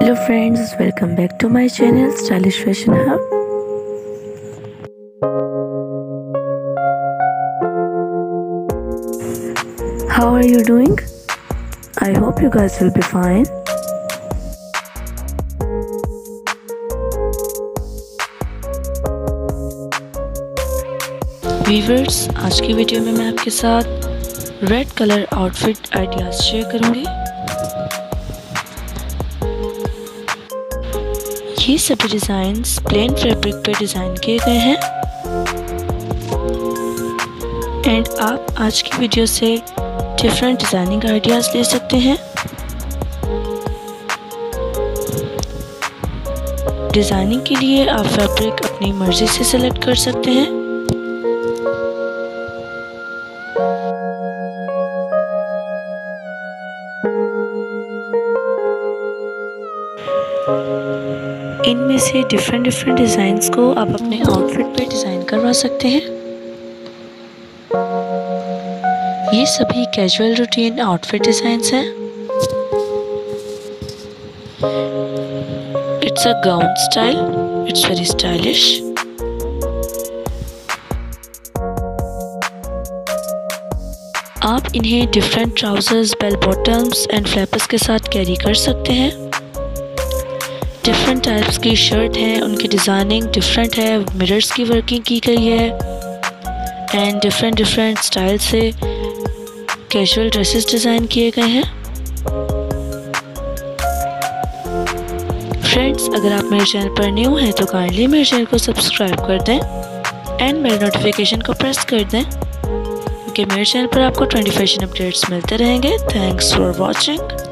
Hello friends, welcome back to my channel Stylish Fashion Hub. How are you doing? I hope you guys will be fine. Viewers, आज की video में मैं आपके साथ red colour outfit ideas share करूंगी। ये सभी designs plain fabric पे डिज़ाइन किए गए हैं एंड आप आज की वीडियो से डिफरेंट डिज़ाइनिंग आइडियाज़ ले सकते हैं। डिज़ाइनिंग के लिए आप फैब्रिक अपनी मर्ज़ी से सिलेक्ट कर सकते हैं। इनमें से डिफरेंट डिज़ाइंस को आप अपने आउटफिट पे डिज़ाइन करवा सकते हैं। ये सभी कैजुअल रूटीन आउटफिट डिज़ाइंस हैं। It's a gown style, it's very stylish. आप इन्हें different trousers, bell bottoms and flappers के साथ कैरी कर सकते हैं। डिफरेंट टाइप्स की शर्ट हैं, उनकी डिज़ाइनिंग डिफरेंट है, मिरर्स की वर्किंग की गई है एंड डिफरेंट स्टाइल से कैजुअल ड्रेसेस डिज़ाइन किए गए हैं। फ्रेंड्स, अगर आप मेरे चैनल पर न्यू हैं तो काइंडली मेरे चैनल को सब्सक्राइब कर दें एंड बेल नोटिफिकेशन को प्रेस कर दें, क्योंकि मेरे चैनल पर आपको 20 फैशन अपडेट्स मिलते रहेंगे। Thanks for watching.